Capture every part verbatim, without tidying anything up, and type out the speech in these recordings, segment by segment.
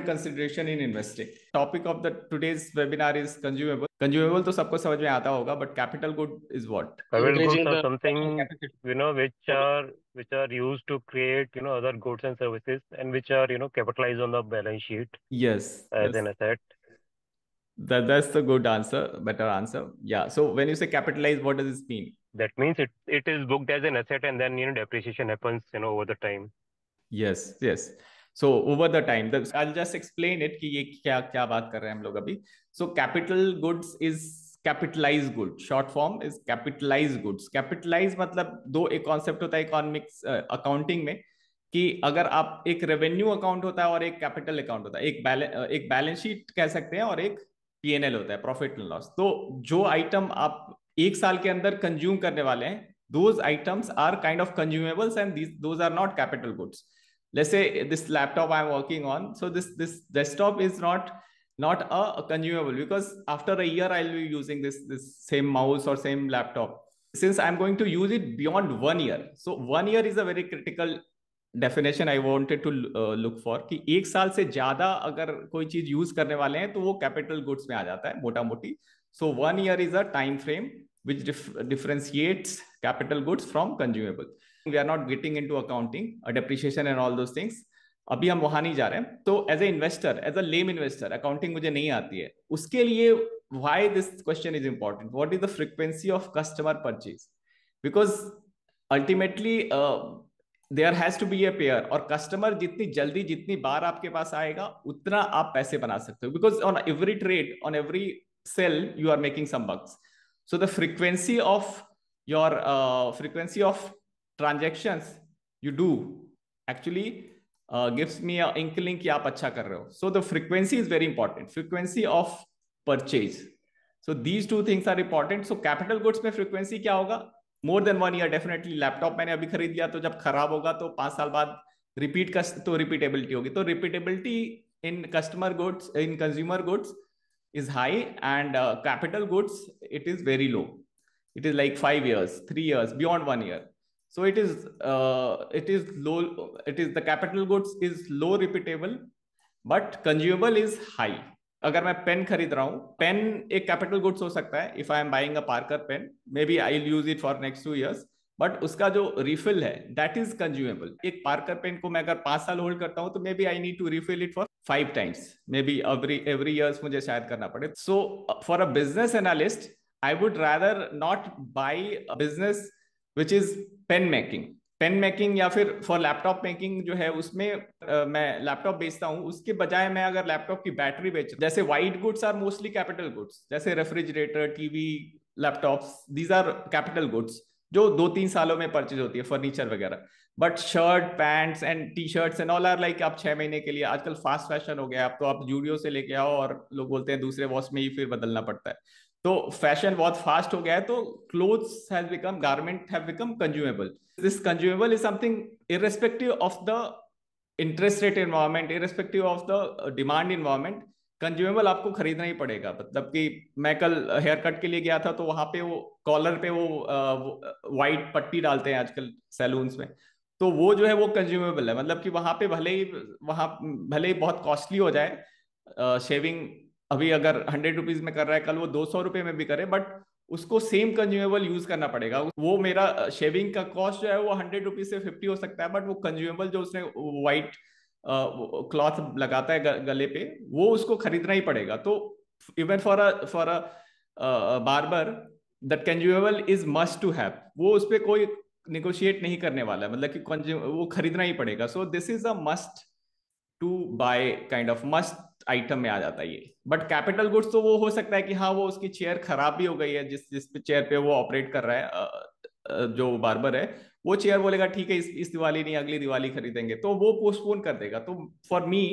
important consideration in investing. Topic of the today's webinar is consumable. Consumable तो सबको समझ में आता होगा, but capital good is what? Capital goods Leveraging are the something, capacity. you know, which are which are used to create, you know, other goods and services, and which are, you know, capitalized on the balance sheet Yes, as yes. an asset. That, that's the good answer, better answer. Yeah. So when you say capitalize, what does this mean? That means it it is booked as an asset, and then, you know, depreciation happens, you know, over the time. Yes, yes. So over the time, the, I'll just explain it कि ये क्या क्या बात कर रहे हैं हम लोग अभी. So capital goods is capitalized goods. Short form is capitalized goods. Capitalize मतलब दो एक कॉन्सेप्ट होता है इकोनॉमिक्स अकाउंटिंग में कि अगर आप एक रेवेन्यू अकाउंट होता है और एक कैपिटल अकाउंट होता है, एक बैलेंस एक बैलेंस शीट कह सकते हैं और एक पीएनएल होता है, प्रॉफिट एंड लॉस. तो जो आइटम आप एक साल के अंदर कंज्यूम करने वाले हैं, those items are kind of consumables and these those are not capital goods. Let's say this laptop I'm working on, so this this desktop is not not a, a consumable, because after a year I'll be using this this same mouse or same laptop, since I'm going to use it beyond one year. So one year is a very critical definition I wanted to uh, look for कि एक साल से ज्यादा अगर कोई चीज use करने वाले हैं तो वो कैपिटल गुड्स में आ जाता है मोटा मोटी. So one year is a time frame which dif- differentiates capital goods from consumable. We are not getting into accounting, a depreciation and all those things. अभी हम वहां नहीं जा रहे हैं. तो as a investor, as a lame investor, accounting मुझे नहीं आती है, उसके लिए why this question is important. What is the frequency of customer purchase? Because ultimately there has to be a payer, और कस्टमर जितनी जल्दी जितनी बार आपके पास आएगा उतना आप पैसे बना सकते हो, because on every trade, on every sale you are making some bucks. So the frequency of your uh, frequency of transactions you do actually uh, gives me a inkling कि आप अच्छा कर रहे हो. So the frequency is very important. Frequency of purchase. So these two things are important. So capital goods में frequency क्या होगा? More than one year definitely. Laptop मैंने अभी खरीद लिया, तो जब खराब होगा तो पांच साल बाद रिपीट का तो रिपीटेबिलिटी होगी. तो repeatability in customer goods, in consumer goods is high, and uh, capital goods it is very low. It is like five years, three years, beyond one year. So it is uh, it is low. It is the capital goods is low repeatable, but consumable is high. अगर मैं pen खरीद रहा हूँ, pen एक capital goods हो सकता है. If I am buying a Parker pen, maybe I will use it for next two years, but उसका जो रिफिल है दैट इज कंज्यूमेबल. एक पार्कर पेन को मैं अगर पांच साल होल्ड करता हूं तो maybe I need to refill it for five times, maybe every every years मुझे शायद करना पड़े. So for a business analyst I would rather not by a business which is pen making. Pen making या फिर for laptop making जो है उसमें uh, मैं लैपटॉप बेचता हूं, उसके बजाय मैं अगर लैपटॉप की बैटरी बेच, जैसे white goods are mostly capital goods, जैसे refrigerator, TV, laptops, these are capital goods जो दो तीन सालों में परचेज होती है, फर्नीचर वगैरह. But shirt, pants and T shirts and all are like आप छह महीने के लिए, आजकल फास्ट फैशन हो गया, आप तो आप जूडियो से लेके आओ और लोग बोलते हैं दूसरे वॉश में ही फिर बदलना पड़ता है. तो फैशन बहुत फास्ट हो गया है, तो clothes has become, garment have become consumable. This consumable is something irrespective of the interest rate environment, irrespective of the demand environment, consumable आपको खरीदना ही पड़ेगा. मतलब कि मैं कल हेयर कट के लिए गया था, तो वहां पे वो कॉलर पे वो वाइट पट्टी डालते हैं आजकल सैलून्स में, तो वो जो है वो कंज्यूमेबल है. मतलब कि वहां पे भले ही वहां भले ही बहुत कॉस्टली हो जाए शेविंग, अभी अगर हंड्रेड रुपीज में कर रहा है, कल वो दो सौ रुपए में भी करे, बट उसको सेम कंज्यूमेबल यूज करना पड़ेगा. वो मेरा शेविंग का कॉस्ट जो है वो हंड्रेड रुपीज से फिफ्टी हो सकता है, बट वो कंज्यूमेबल जो उसने व्हाइट क्लॉथ लगाता है गले पे, वो उसको खरीदना ही पड़ेगा. तो even for a for a barber that consumable is must to have. वो उस पर कोई निगोशिएट नहीं करने वाला है, मतलब कि वो खरीदना ही पड़ेगा. So this is a must to buy kind of must item में आ जाता है ये. बट कैपिटल गुड्स तो वो हो सकता है कि हाँ वो उसकी चेयर खराब भी हो गई है, जिस जिस चेयर पे वो ऑपरेट कर रहा है जो बार्बर है, वो चेयर बोलेगा ठीक है इस इस दिवाली नहीं अगली दिवाली खरीदेंगे, तो वो पोस्टपोन कर देगा. तो फॉर मी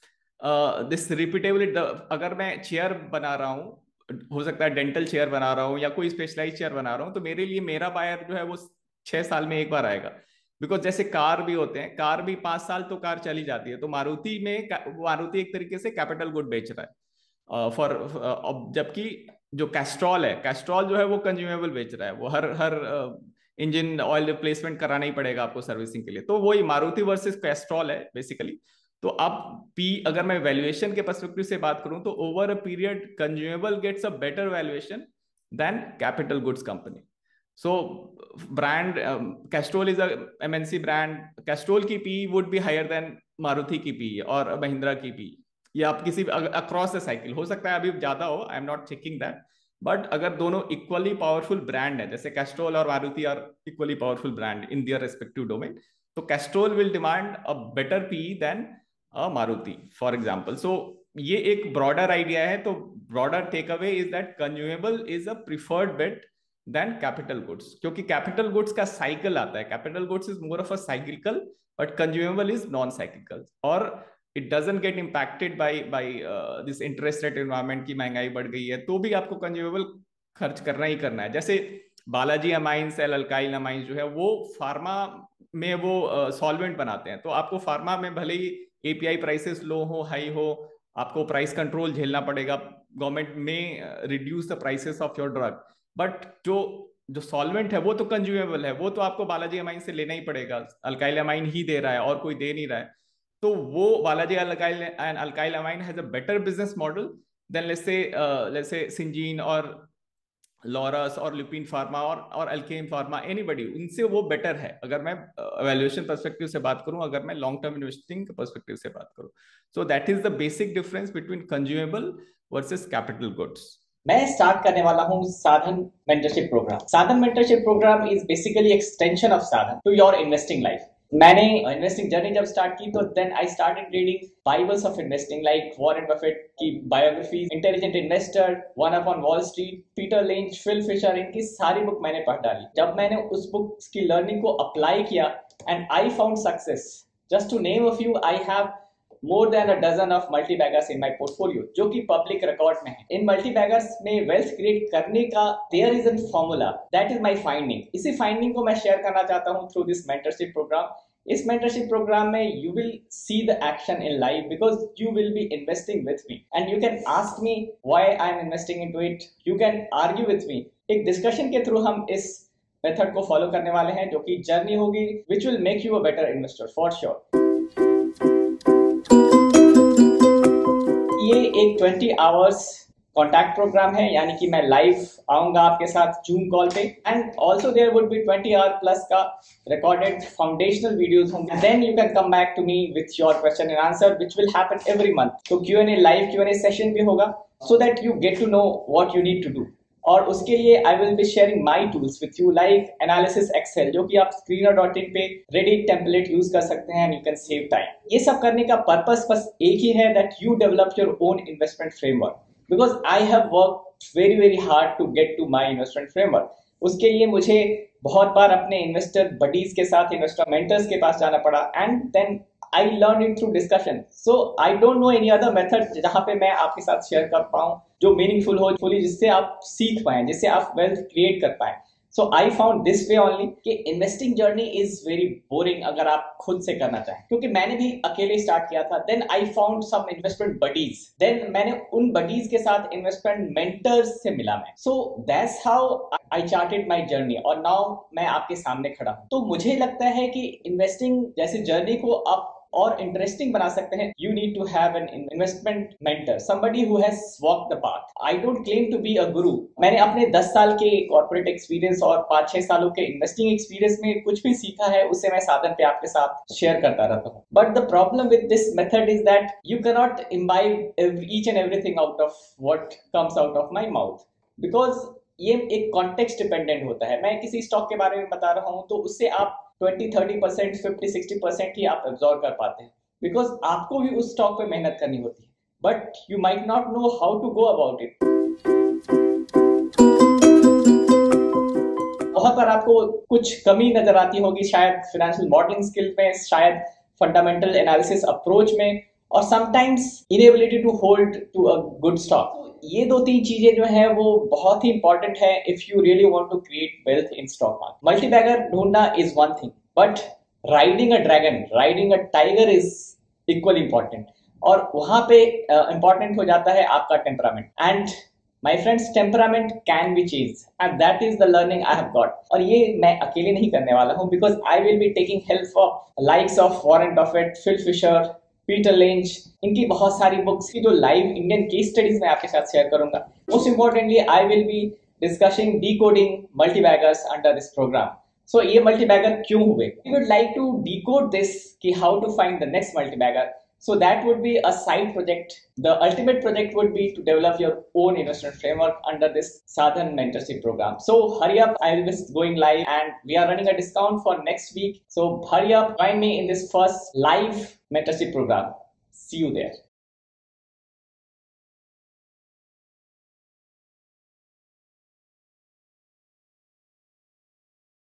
दिस रिपीटेबिलिटी, अगर मैं चेयर बना रहा हूँ, हो सकता है डेंटल चेयर बना रहा हूँ या कोई स्पेशलाइज चेयर बना रहा हूँ, तो मेरे लिए मेरा बायर जो है वो छह साल में एक बार आएगा. बिकॉज जैसे कार भी होते हैं, कार भी पांच साल तो कार चली जाती है. तो मारुति में, मारुति एक तरीके से कैपिटल गुड बेच रहा है फॉर uh, जबकि जो कैस्ट्रॉल है, कैस्ट्रॉल जो है वो कंज्यूमेबल बेच रहा है. वो हर हर इंजन ऑयल रिप्लेसमेंट कराना ही पड़ेगा आपको सर्विसिंग के लिए. तो वही मारुति वर्सेस कैस्ट्रॉल है बेसिकली. तो अब पी, अगर मैं वैल्यूएशन के पर्सपेक्टिव से बात करूं तो over a period consumable gets a better valuation than capital goods company. So brand um, Castrol is a M N C brand. Castrol की P would be higher than Maruti की P और Mahindra की P. ये आप किसी across the cycle हो सकता है अभी ज्यादा हो, I am not checking that, but अगर दोनों इक्वली पावरफुल ब्रांड है, जैसे कैस्ट्रोल और Maruti are equally powerful brand in their respective domain, तो Castrol will demand a better P than a Maruti for example. So ये एक ब्रॉडर आइडिया है. तो broader takeaway is that consumable is a preferred bet than capital goods, क्योंकि capital goods का cycle आता है. Capital goods is more of a cyclical but consumable is non cyclical, और it doesn't get impacted by by this interest rate environment की महंगाई बढ़ गई है तो भी आपको कंज्यूमेबल खर्च करना ही करना है. जैसे Balaji amines L alkyl amines जो है वो फार्मा में वो सॉल्वेंट uh, बनाते हैं, तो आपको फार्मा में भले ही एपीआई प्राइसेस लो हो हाई हो, आपको प्राइस कंट्रोल झेलना पड़ेगा, गवर्नमेंट में reduce the prices of your drug, but जो जो सॉल्वेंट है वो तो कंज्यूमेबल है, वो तो आपको बालाजी अमाइन से लेना ही पड़ेगा. अल्काइल अमाइन ही दे रहा है और कोई दे नहीं रहा है, तो वो Balaji alkyl and alkyl amine has a better business model than let's say let's say Syngene और लॉरस और लुपिन फार्मा और और अल्केम फार्मा, एनीबडी, उनसे वो बेटर है अगर मैं वैल्यूएशन पर्सपेक्टिव से बात करूं, अगर मैं लॉन्ग टर्म इन्वेस्टिंग पर्सपेक्टिव से बात करूं. So that is the basic difference between consumable versus capital goods. मैं स्टार्ट करने वाला हूँ Sadhan mentorship program. Sadhan mentorship program is basically extension of Sadhan to your investing life. मैंने इन्वेस्टिंग जर्नी जब स्टार्ट की तो then I started reading bibles of investing like Warren Buffett की biographies, intelligent investor, one up on Wall Street, Peter Lynch, Phil Fisher, इनकी सारी book मैंने पढ़ डाली. जब मैंने उस बुक की लर्निंग को अप्लाई किया and I found success. Just to name a few, I have more than a dozen of multi-baggers in my portfolio, जो कि public record में है. इन multi-baggers में wealth create करने का there is a formula. That is my finding. इसी finding को मैं share करना चाहता हूँ through this mentorship program. इस mentorship program में you will see the action in life because you will be investing with me and you can ask me why I am investing into it. You can argue with me. एक discussion के through हम इस method को follow करने वाले हैं जो कि journey होगी which will make you a better investor for sure. ये एक ट्वेंटी आवर्स कॉन्टैक्ट प्रोग्राम है, यानी कि मैं लाइव आऊंगा आपके साथ जूम कॉल पे and also there would be twenty hour plus का रिकॉर्डेड फाउंडेशनल वीडियोस होंगे. Then you can come back to me with your question and answer which will happen every month. तो Q and A live Q and A session भी होगा so that you get to know what you need to do. और उसके लिए I will be sharing my tools with you like analysis Excel, जो कि आप screener dot in पे ready template use कर सकते हैं and you can save time. ये सब करने का पर्पस बस एक ही है that you develop your own investment framework because I have work very very hard to get to my investment framework. उसके लिए मुझे बहुत बार अपने इन्वेस्टर बडीज के साथ, इन्वेस्टर मेंटर्स के पास जाना पड़ा and then I learned it through discussion. So I don't know any other method जहाँ पे मैं आपके साथ शेयर कर पाऊँ जो मीनिंगफुल हो, फुली, जिससे आप सीख पाएं, जिससे आप वेल्थ क्रिएट कर पाएं. So I found this way only कि investing journey is very boring अगर आप खुद से करना चाहें, क्योंकि मैंने भी अकेले स्टार्ट किया था. Then I found some investment buddies, then मैंने उन बडीज के साथ इन्वेस्टमेंट मेंटर्स से मिला मैं. So that's how I charted my journey और नाउ मैं आपके सामने खड़ा हूं. तो मुझे लगता है कि इन्वेस्टिंग जैसी जर्नी को आप और इंटरेस्टिंग बना सकते हैं. You need to have an investment mentor, somebody who has walked the path. I don't claim to be a guru. मैंने अपने दस साल के कॉर्पोरेट एक्सपीरियंस और पांच छह सालों के इन्वेस्टिंग एक्सपीरियंस में कुछ भी सीखा है उसे मैं साधन पे आपके साथ शेयर करता रहता हूँ. But the problem with this method is that you can not imbibe each and everything out of what comes out of my mouth because ये एक कॉन्टेक्स्ट डिपेंडेंट होता है. मैं किसी स्टॉक के बारे में बता रहा हूँ तो उससे आप twenty thirty percent fifty sixty percent ही आप एब्जॉर्व कर पाते हैं बिकॉज आपको भी उस स्टॉक पे मेहनत करनी होती है, but you might not know how to go about it. बहुत बार आपको कुछ कमी नजर आती होगी, शायद फाइनेंशियल मॉडलिंग स्किल में, शायद फंडामेंटल एनालिसिस अप्रोच में, और sometimes inability to hold to a good stock. ये दो तीन चीजें जो है वो बहुत ही इंपॉर्टेंट है if you really want to create wealth in stock market. Multibagger ढूंढना is one thing, but riding a dragon, riding a tiger is equal important. और वहां पे इंपॉर्टेंट uh, हो जाता है आपका temperament. And my friends, temperament can be changed and that is the learning I have got. और ये मैं अकेले नहीं करने वाला हूँ because I will be taking help of likes of Warren Buffett, Phil Fisher, Peter Lynch, इनकी बहुत सारी बुक्स की जो लाइव इंडियन केस स्टडीज मैं आपके साथ शेयर करूंगा. Most importantly I will be discussing decoding multibaggers under this program. So ये मल्टीबैगर क्यों हुए? We would like to decode this कि how to find the next multibagger. So that would be a side project. The ultimate project would be to develop your own investment framework under this Sadhan mentorship program. So hurry up, I will be going live and we are running a discount for next week. So hurry up, join me in this first live mentorship program. See you there.